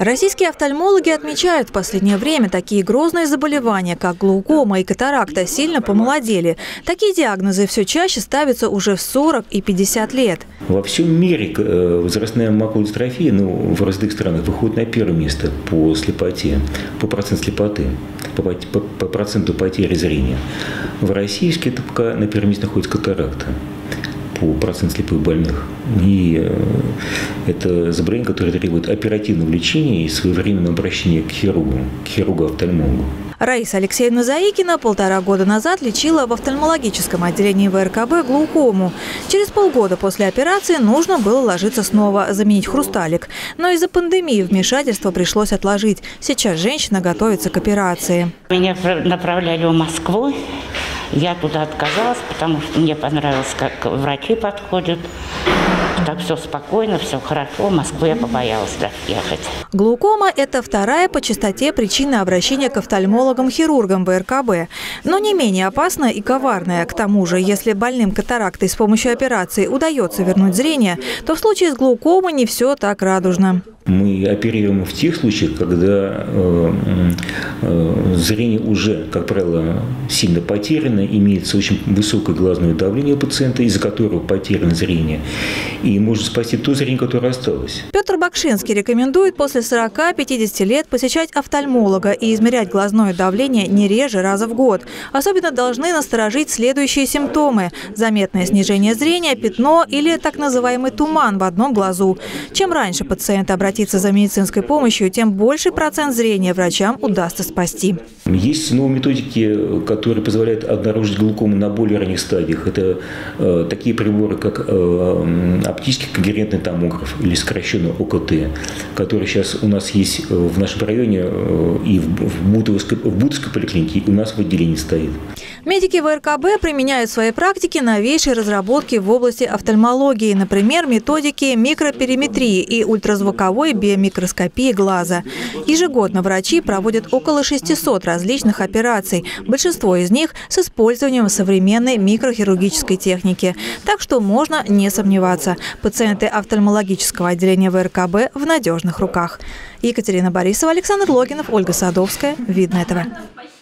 Российские офтальмологи отмечают, в последнее время такие грозные заболевания, как глаукома и катаракта, сильно помолодели. Такие диагнозы все чаще ставятся уже в 40 и 50 лет. Во всем мире возрастная макуловая дистрофия в разных странах выходит на первое место по слепоте, по проценту слепоты, по проценту потери зрения. В России это пока на первом месте находится катаракта по проценту слепых больных. И это заболевание, которое требует оперативного лечения и своевременного обращения к хирургу-офтальмологу. Раиса Алексеевна Заикина 1,5 года назад лечила в офтальмологическом отделении ВРКБ глаукому. Через полгода после операции нужно было ложиться снова, заменить хрусталик. Но из-за пандемии вмешательство пришлось отложить. Сейчас женщина готовится к операции. Меня направляли в Москву. Я туда отказалась, потому что мне понравилось, как врачи подходят. Так все спокойно, все хорошо. В Москву я побоялась даже ехать. Глаукома – это вторая по частоте причина обращения к офтальмологам-хирургам ВРКБ. Но не менее опасная и коварная. К тому же, если больным катарактой с помощью операции удается вернуть зрение, то в случае с глаукомой не все так радужно. Мы оперируем в тех случаях, когда зрение уже, как правило, сильно потеряно, имеется очень высокое глазное давление у пациента, из-за которого потеряно зрение, и можно спасти то зрение, которое осталось. Петр Бакшинский рекомендует после 40-50 лет посещать офтальмолога и измерять глазное давление не реже раза в год. Особенно должны насторожить следующие симптомы: заметное снижение зрения, пятно или так называемый туман в одном глазу. Чем раньше пациент обратится за медицинской помощью, тем больший процент зрения врачам удастся спасти. Есть новые методики, которые позволяют обнаружить глаукому на более ранних стадиях. Это такие приборы, как оптический когерентный томограф или сокращенно ОКТ, который сейчас у нас есть в нашем районе и в Бутовской поликлинике, и у нас в отделении стоит. Медики ВРКБ применяют в своей практике новейшие разработки в области офтальмологии, например, методики микропериметрии и ультразвуковой биомикроскопии глаза. Ежегодно врачи проводят около 600 различных операций, большинство из них с использованием современной микрохирургической техники. Так что можно не сомневаться, пациенты офтальмологического отделения ВРКБ в надежных руках. Екатерина Борисова, Александр Логинов, Ольга Садовская. Видно этого.